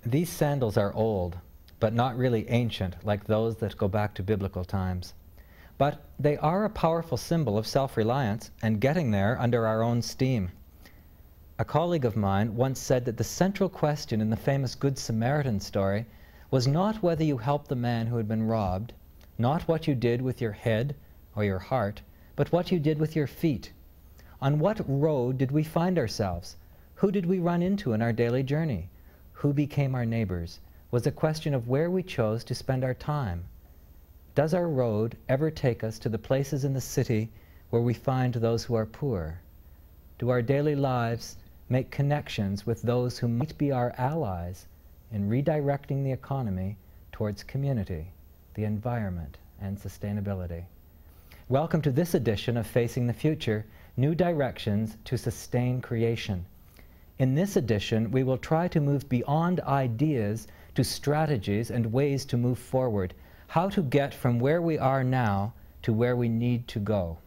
These sandals are old, but not really ancient like those that go back to biblical times. But they are a powerful symbol of self-reliance and getting there under our own steam. A colleague of mine once said that the central question in the famous Good Samaritan story was not whether you helped the man who had been robbed, not what you did with your head or your heart, but what you did with your feet. On what road did we find ourselves? Who did we run into in our daily journey? Who became our neighbors? Was a question of where we chose to spend our time. Does our road ever take us to the places in the city where we find those who are poor? Do our daily lives make connections with those who might be our allies in redirecting the economy towards community, the environment, and sustainability? Welcome to this edition of Facing the Future, New Directions to Sustain Creation. In this edition, we will try to move beyond ideas to strategies and ways to move forward, how to get from where we are now to where we need to go.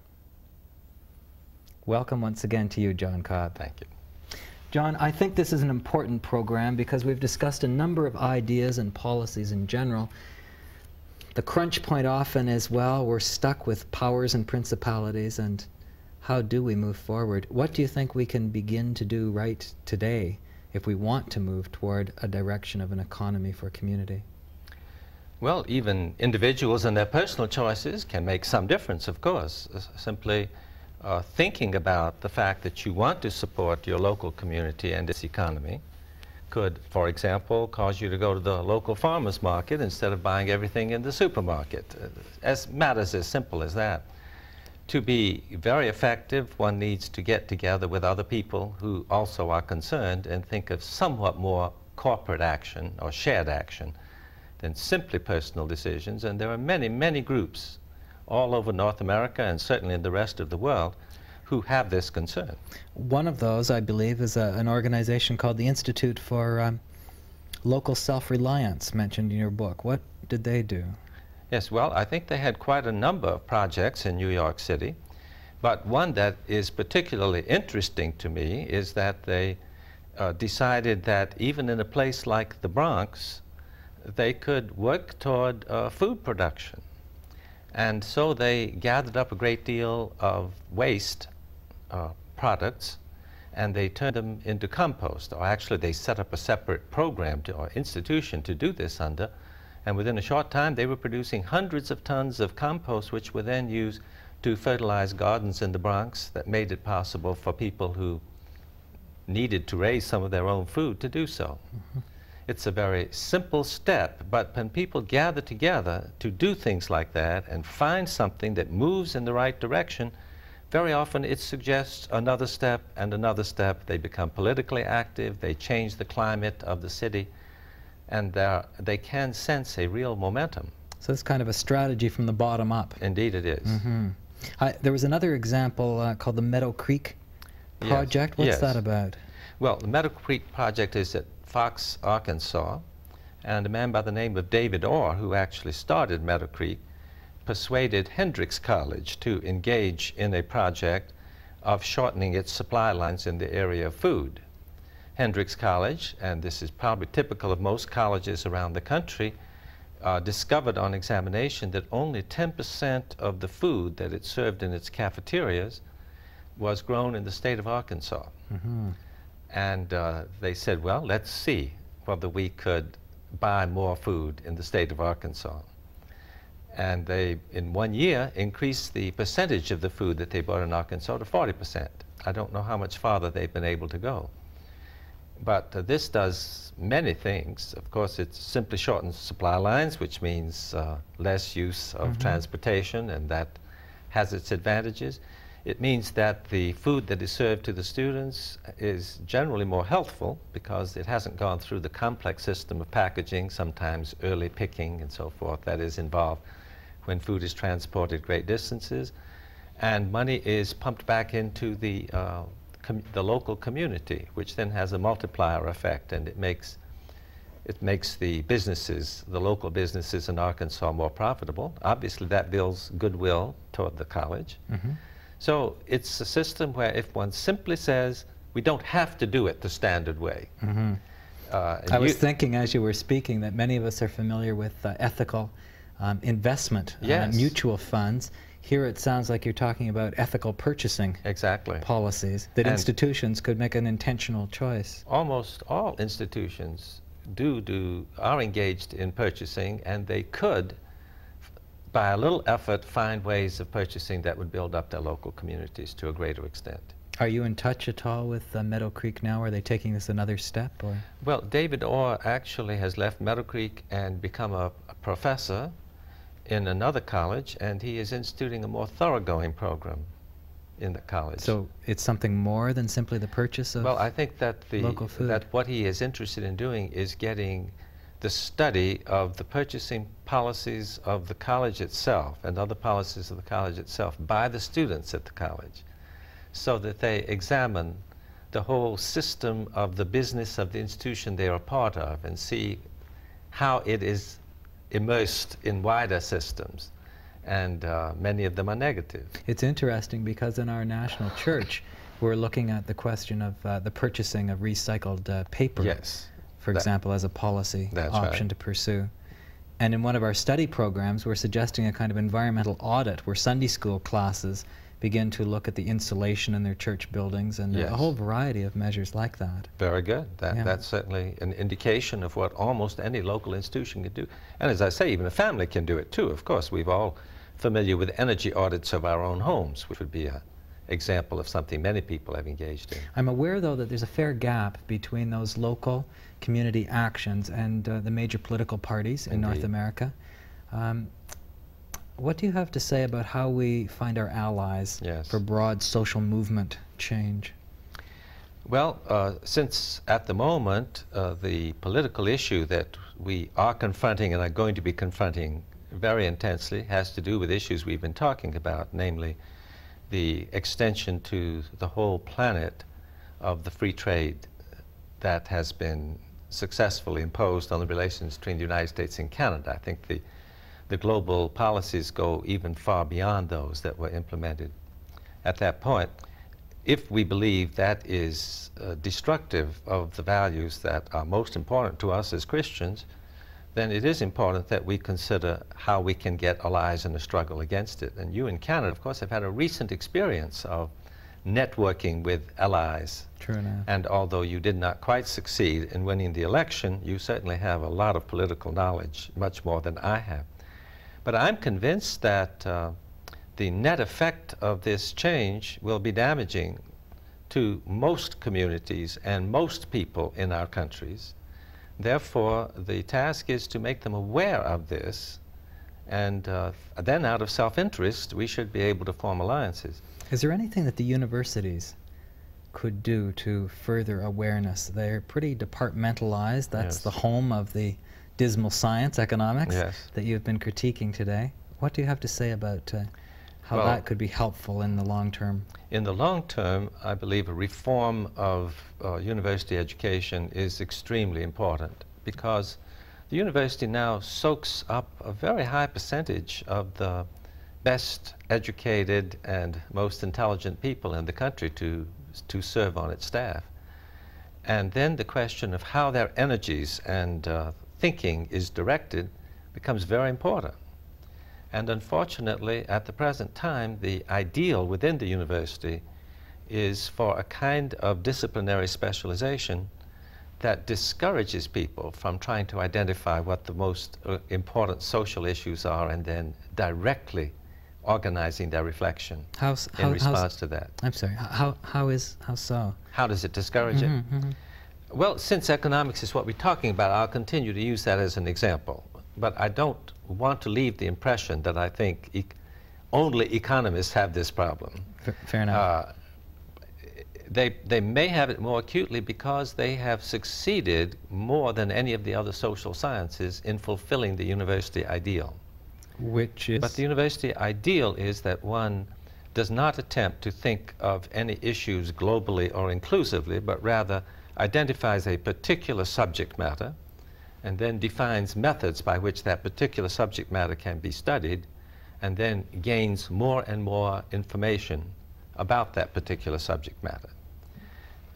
Welcome once again to you, John Cobb. Thank you. John, I think this is an important program because we've discussed a number of ideas and policies in general. The crunch point often is, well, we're stuck with powers and principalities, and how do we move forward? What do you think we can begin to do right today if we want to move toward a direction of an economy for community? Well, even individuals and their personal choices can make some difference, of course. Simply thinking about the fact that you want to support your local community and its economy could, for example, cause you to go to the local farmer's market instead of buying everything in the supermarket. Matters as simple as that. To be very effective, one needs to get together with other people who also are concerned and think of somewhat more corporate action or shared action than simply personal decisions. And there are many, many groups all over North America and certainly in the rest of the world who have this concern. One of those, I believe, is an organization called the Institute for Local Self-Reliance, mentioned in your book. What did they do? Yes, well, I think they had quite a number of projects in New York City, but one that is particularly interesting to me is that they decided that even in a place like the Bronx, they could work toward food production. And so they gathered up a great deal of waste products, and they turned them into compost. Or actually, they set up a separate program or institution to do this under. And within a short time, they were producing hundreds of tons of compost, which were then used to fertilize gardens in the Bronx. That made it possible for people who needed to raise some of their own food to do so. Mm-hmm. It's a very simple step, but when people gather together to do things like that and find something that moves in the right direction, very often it suggests another step and another step. They become politically active, they change the climate of the city, and they can sense a real momentum. So it's kind of a strategy from the bottom up. Indeed it is. Mm-hmm. There was another example called the Meadow Creek Project. Yes. What's that about? Well, the Meadow Creek Project is at Fox, Arkansas, and a man by the name of David Orr, who actually started Meadow Creek, persuaded Hendrix College to engage in a project of shortening its supply lines in the area of food. Hendrix College, and this is probably typical of most colleges around the country, discovered on examination that only 10% of the food that it served in its cafeterias was grown in the state of Arkansas. Mm-hmm. And they said, well, let's see whether we could buy more food in the state of Arkansas. And they, in 1 year, increased the percentage of the food that they bought in Arkansas to 40%. I don't know how much farther they've been able to go. But this does many things. Of course, it simply shortens supply lines, which means less use of transportation, and that has its advantages. It means that the food that is served to the students is generally more healthful because it hasn't gone through the complex system of packaging, sometimes early picking and so forth, that is involved when food is transported great distances. And money is pumped back into the local community, which then has a multiplier effect, and it makes the businesses, the local businesses in Arkansas, more profitable. Obviously, that builds goodwill toward the college. Mm-hmm. So it's a system where if one simply says, we don't have to do it the standard way, I was thinking as you were speaking that many of us are familiar with ethical investment, yes. Mutual funds. Here it sounds like you're talking about ethical purchasing policies, that and institutions could make an intentional choice. Almost all institutions are engaged in purchasing, and they could, by a little effort, find ways of purchasing that would build up their local communities to a greater extent. Are you in touch at all with Meadow Creek now? Are they taking this another step? Or? Well, David Orr actually has left Meadow Creek and become a professor in another college, and he is instituting a more thoroughgoing program in the college. So it's something more than simply the purchase of I think that local food. That what he is interested in doing is getting the study of the purchasing policies of the college itself and other policies of the college itself by the students at the college, so that they examine the whole system of the business of the institution they are a part of and see how it is immersed in wider systems, and many of them are negative. It's interesting because in our national church we're looking at the question of the purchasing of recycled paper, yes, for example, as a policy option to pursue. And in one of our study programs we're suggesting a kind of environmental audit where Sunday school classes begin to look at the insulation in their church buildings and a whole variety of measures like that. Very good. That's certainly an indication of what almost any local institution can do. And as I say, even a family can do it too. Of course, we're all familiar with energy audits of our own homes, which would be an example of something many people have engaged in. I'm aware, though, that there's a fair gap between those local community actions and the major political parties in North America. What do you have to say about how we find our allies for broad social movement change? Well, since at the moment the political issue that we are confronting and are going to be confronting very intensely has to do with issues we've been talking about, namely the extension to the whole planet of the free trade that has been successfully imposed on the relations between the United States and Canada. I think the global policies go even far beyond those that were implemented at that point. If we believe that is destructive of the values that are most important to us as Christians, then it is important that we consider how we can get allies in the struggle against it. And you in Canada, of course, have had a recent experience of networking with allies. True enough. And although you did not quite succeed in winning the election, you certainly have a lot of political knowledge, much more than I have. But I'm convinced that the net effect of this change will be damaging to most communities and most people in our countries. Therefore, the task is to make them aware of this, and then out of self-interest, we should be able to form alliances. Is there anything that the universities could do to further awareness? They're pretty departmentalized. That's the home of the dismal science, economics, that you've been critiquing today. What do you have to say about how that could be helpful in the long term? In the long term, I believe a reform of university education is extremely important, because the university now soaks up a very high percentage of the best educated and most intelligent people in the country to serve on its staff. And then the question of how their energies and thinking is directed becomes very important. And unfortunately, at the present time, the ideal within the university is for a kind of disciplinary specialization that discourages people from trying to identify what the most important social issues are and then directly organizing their reflection in response to that. I'm sorry, how so? How does it discourage it? Well, since economics is what we're talking about, I'll continue to use that as an example. But I don't want to leave the impression that I think only economists have this problem. Fair enough. They may have it more acutely because they have succeeded more than any of the other social sciences in fulfilling the university ideal. Which is? But the university ideal is that one does not attempt to think of any issues globally or inclusively, but rather identifies a particular subject matter and then defines methods by which that particular subject matter can be studied, and then gains more and more information about that particular subject matter.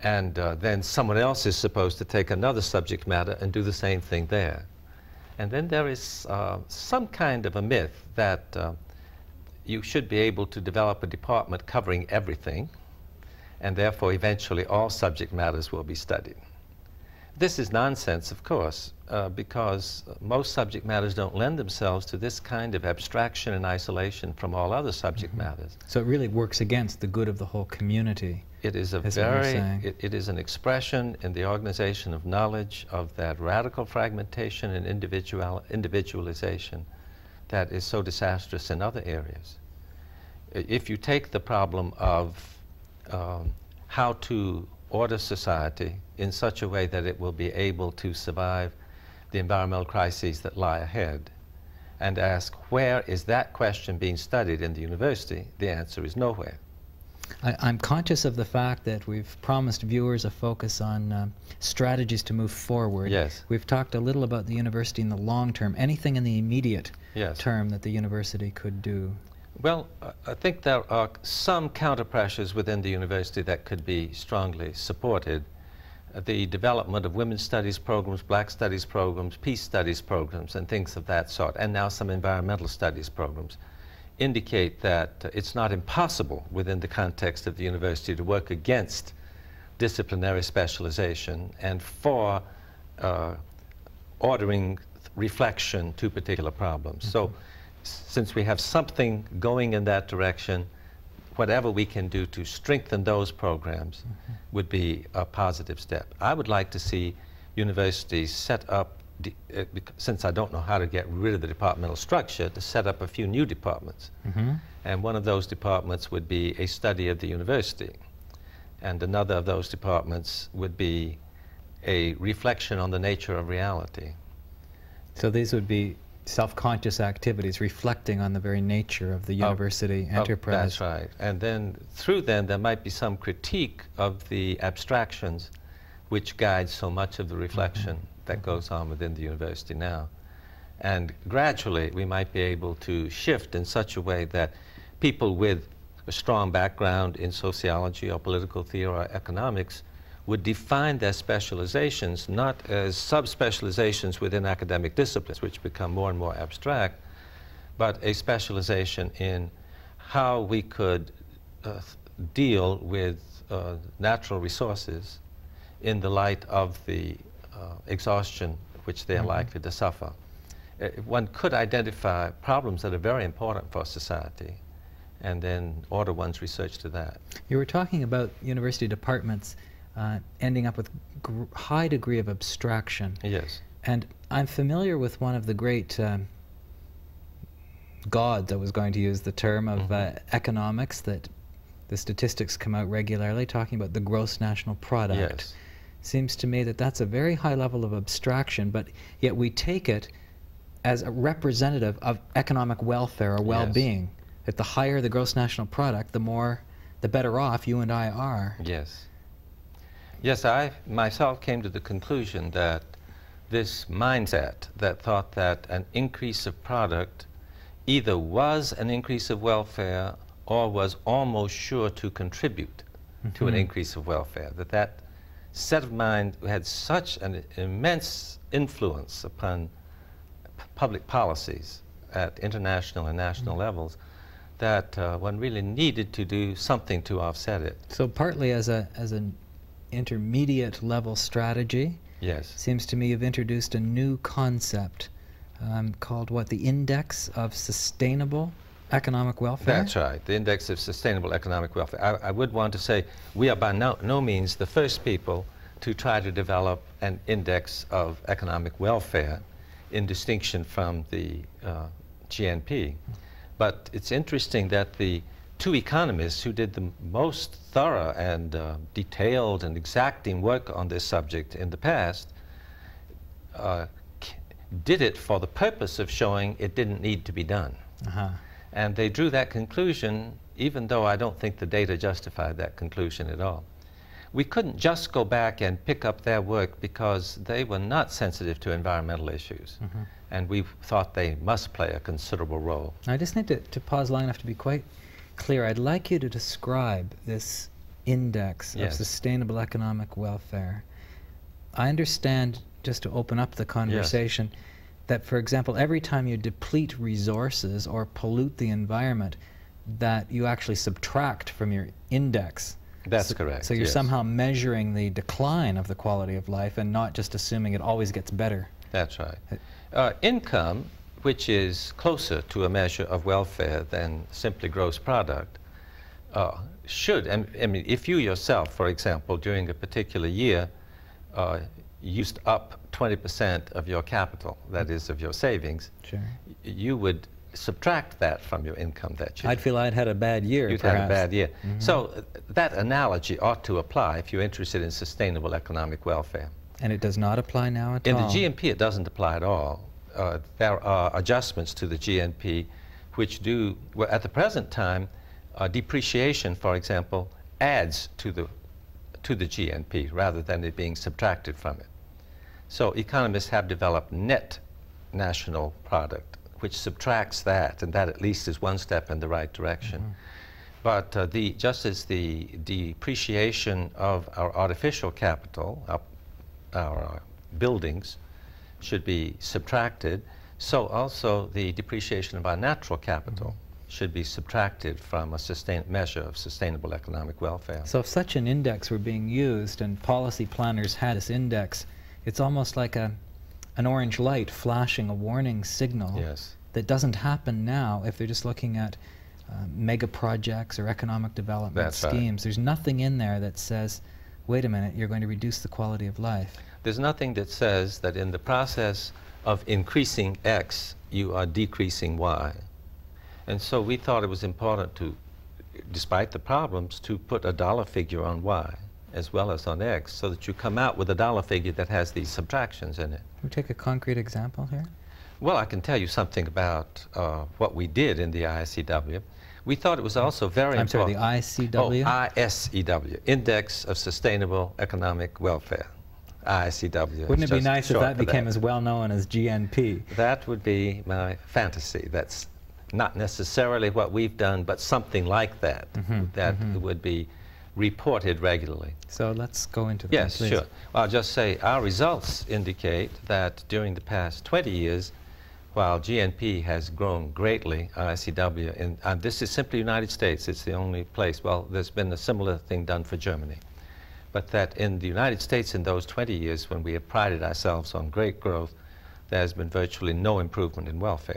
And then someone else is supposed to take another subject matter and do the same thing there. And then there is some kind of a myth that you should be able to develop a department covering everything, and therefore eventually all subject matters will be studied. This is nonsense, of course, because most subject matters don't lend themselves to this kind of abstraction and isolation from all other subject matters. So it really works against the good of the whole community. It is a it is an expression in the organization of knowledge of that radical fragmentation and individualization that is so disastrous in other areas. If you take the problem of how to order society in such a way that it will be able to survive the environmental crises that lie ahead, and ask where is that question being studied in the university, the answer is nowhere. I'm conscious of the fact that we've promised viewers a focus on strategies to move forward. Yes. We've talked a little about the university in the long term. Anything in the immediate Yes. term that the university could do? Well, I think there are some counter-pressures within the university that could be strongly supported. The development of women's studies programs, black studies programs, peace studies programs, and things of that sort, and now some environmental studies programs, indicate that it's not impossible within the context of the university to work against disciplinary specialization and for ordering reflection to particular problems. So since we have something going in that direction, whatever we can do to strengthen those programs would be a positive step. I would like to see universities set up, since I don't know how to get rid of the departmental structure, to set up a few new departments. And one of those departments would be a study of the university. And another of those departments would be a reflection on the nature of reality. So these would be self-conscious activities reflecting on the very nature of the university enterprise. That's right. And then through them there might be some critique of the abstractions which guide so much of the reflection that goes on within the university now. And gradually we might be able to shift in such a way that people with a strong background in sociology or political theory or economics would define their specializations not as subspecializations within academic disciplines, which become more and more abstract, but a specialization in how we could deal with natural resources in the light of the exhaustion which they're likely to suffer. One could identify problems that are very important for society and then order one's research to that. You were talking about university departments ending up with high degree of abstraction. Yes. And I'm familiar with one of the great gods, I was going to use the term, of economics, that the statistics come out regularly talking about the gross national product. Yes. Seems to me that that's a very high level of abstraction, but yet we take it as a representative of economic welfare or well-being. That the higher the gross national product, the better off you and I are. Yes. Yes, I myself came to the conclusion that this mindset that thought that an increase of product either was an increase of welfare or was almost sure to contribute to an increase of welfare, that set of mind had such an immense influence upon public policies at international and national levels that one really needed to do something to offset it. So partly as an intermediate level strategy, yes, seems to me you've introduced a new concept called what, the Index of Sustainable Economic Welfare? That's right, the Index of Sustainable Economic Welfare. I would want to say we are by no means the first people to try to develop an index of economic welfare in distinction from the GNP. But it's interesting that the two economists who did the most thorough and detailed and exacting work on this subject in the past did it for the purpose of showing it didn't need to be done. And they drew that conclusion even though I don't think the data justified that conclusion at all. We couldn't just go back and pick up their work because they were not sensitive to environmental issues. And we thought they must play a considerable role. I just need to pause long enough to be quite clear. I'd like you to describe this index of Yes. sustainable economic welfare. I understand, just to open up the conversation, that, for example, every time you deplete resources or pollute the environment, that you actually subtract from your index. That's correct. So you're yes. somehow measuring the decline of the quality of life and not just assuming it always gets better. That's right. Income, which is closer to a measure of welfare than simply gross product, should, I mean, if you yourself, for example, during a particular year, used up 20% of your capital, that is, of your savings, Sure. you would subtract that from your income that year. I'd feel I'd had a bad year, You'd perhaps. had a bad year. So that analogy ought to apply if you're interested in sustainable economic welfare. And it does not apply now at In all? the GNP, it doesn't apply at all. There are adjustments to the GNP which do, well, at the present time, depreciation, for example, adds to the GNP rather than it being subtracted from it. So economists have developed net national product, which subtracts that, and that at least is one step in the right direction. But just as the depreciation of our artificial capital, our buildings, should be subtracted, so also the depreciation of our natural capital should be subtracted from a measure of sustainable economic welfare. So if such an index were being used and policy planners had this index, it's almost like an orange light flashing a warning signal Yes. that doesn't happen now if they're just looking at mega projects or economic development That's right. schemes. There's nothing in there that says, wait a minute, you're going to reduce the quality of life. There's nothing that says that in the process of increasing X, you are decreasing Y. And so we thought it was important to, despite the problems, to put a dollar figure on Y as well as on X, so that you come out with a dollar figure that has these subtractions in it. Can we take a concrete example here? Well, I can tell you something about what we did in the ISEW. We thought it was also very I'm sorry, important. the ICW? Oh, ISEW, Index of Sustainable Economic Welfare. ISEW. Wouldn't it be nice if that became that. as well known as GNP? That would be my fantasy. That's not necessarily what we've done, but something like that, that would be reported regularly. So let's go into that, Yes, please. sure. Well, I'll just say our results indicate that during the past 20 years, while GNP has grown greatly, ICW, and this is simply United States, it's the only place, well, there's been a similar thing done for Germany, but that in the United States in those 20 years when we have prided ourselves on great growth, there has been virtually no improvement in welfare.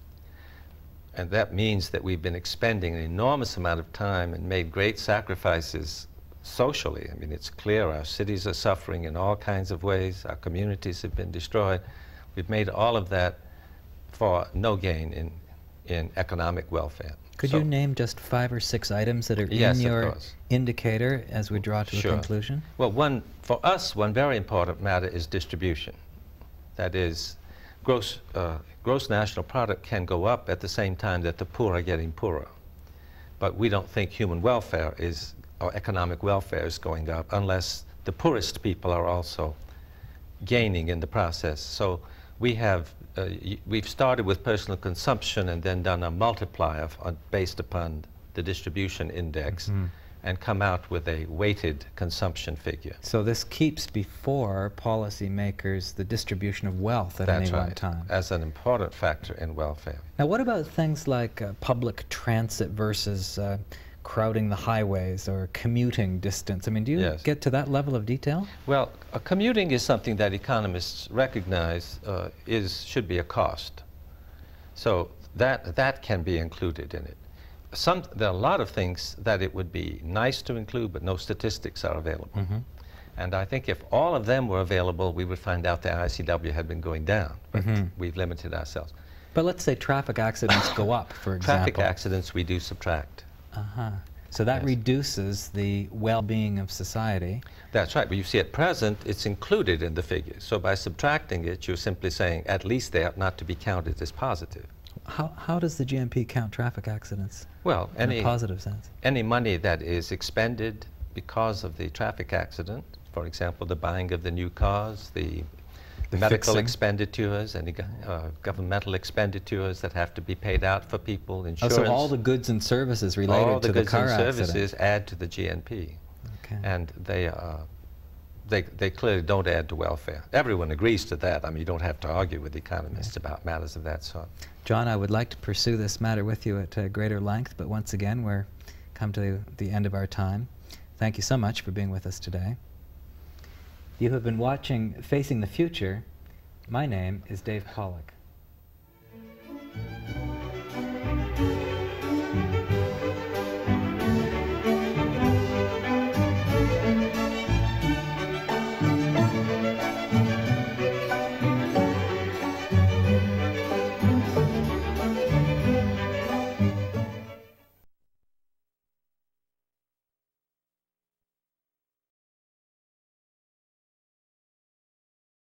And that means that we've been expending an enormous amount of time and made great sacrifices socially. I mean, it's clear our cities are suffering in all kinds of ways. Our communities have been destroyed. We've made all of that for no gain in economic welfare. Could you name just 5 or 6 items that are Yes, in of your course. indicator as we draw to a Sure. conclusion? Well, for us, one very important matter is distribution. That is, gross national product can go up at the same time that the poor are getting poorer. But we don't think human welfare or economic welfare is going up unless the poorest people are also gaining in the process. So we've started with personal consumption and then done a multiplier based upon the distribution index and come out with a weighted consumption figure. So this keeps before policymakers the distribution of wealth at any one time. As an important factor in welfare. Now, what about things like public transit versus crowding the highways or commuting distance? I mean, do you get to that level of detail? Well, commuting is something that economists recognize should be a cost. So that can be included in it. There are a lot of things that it would be nice to include, but no statistics are available. And I think if all of them were available, we would find out the ICW had been going down, but we've limited ourselves. But let's say traffic accidents go up, for example. Traffic accidents we do subtract. So that reduces the well-being of society. That's right, but you see at present it's included in the figure. So by subtracting it, you're simply saying at least they ought not to be counted as positive. How does the GNP count traffic accidents? Well, in a positive sense. Any money that is expended because of the traffic accident, for example, the buying of the new cars, the medical expenditures, any governmental expenditures that have to be paid out for people, insurance. So all the goods and services related to the car accident. All the goods and services add to the GNP. Okay. And they clearly don't add to welfare. Everyone agrees to that. I mean, you don't have to argue with economists about matters of that sort. John, I would like to pursue this matter with you at greater length, but once again, we're come to the end of our time. Thank you so much for being with us today. You have been watching Facing the Future. My name is Dave Pollock.